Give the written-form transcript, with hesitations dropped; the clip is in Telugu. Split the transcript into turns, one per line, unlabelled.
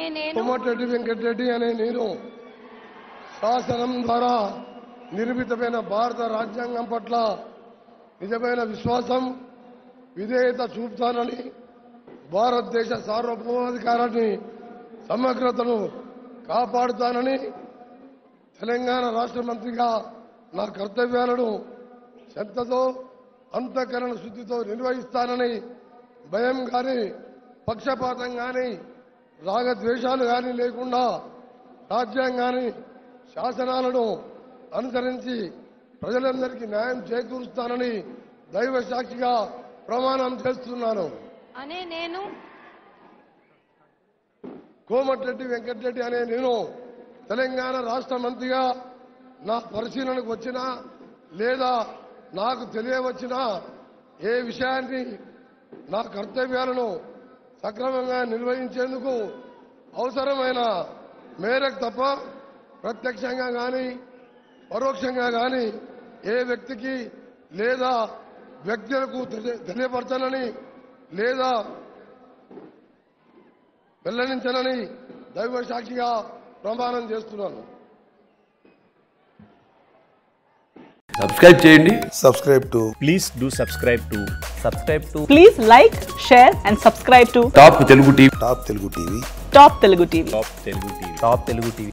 Komatireddy Venkat Reddy అనే నేను శాసనం ద్వారా నిర్మితమైన భారత రాజ్యాంగం పట్ల నిజమైన విశ్వాసం విధేయత చూపుతానని భారతదేశ సార్వభౌమాధికారాన్ని సమగ్రతను కాపాడుతానని తెలంగాణ రాష్ట్ర మంత్రిగా నా కర్తవ్యాలను శ్రద్ధతో అంతఃకరణ శుద్ధితో నిర్వహిస్తానని భయం గాని పక్షపాతం గాని రాగద్వేషాలు గాని లేకుండా రాజ్యాంగాన్ని శాసనాలను అనుసరించి ప్రజలందరికీ న్యాయం చేకూరుస్తానని దైవ సాక్షిగా ప్రమాణం చేస్తున్నాను
అనే నేను
కోమటిరెడ్డి వెంకటరెడ్డి అనే నేను తెలంగాణ రాష్ట్ర మంత్రిగా నా పరిశీలనకు వచ్చినా లేదా నాకు తెలియవచ్చినా ఏ విషయాన్ని నా కర్తవ్యాలను సక్రమంగా నిర్వహించేందుకు అవసరమైన మేరకు తప్ప ప్రత్యక్షంగా కానీ పరోక్షంగా కానీ ఏ వ్యక్తికి లేదా వ్యక్తులకు తెలియపరచనని లేదా వెల్లడించనని దైవ సాక్షిగా ప్రమాణం చేస్తున్నాను.
సబ్స్క్రైబ్ చేయండి.
Please do subscribe to.
Please like, share and subscribe to
top Telugu TV.
Top Telugu TV.
Top Telugu TV.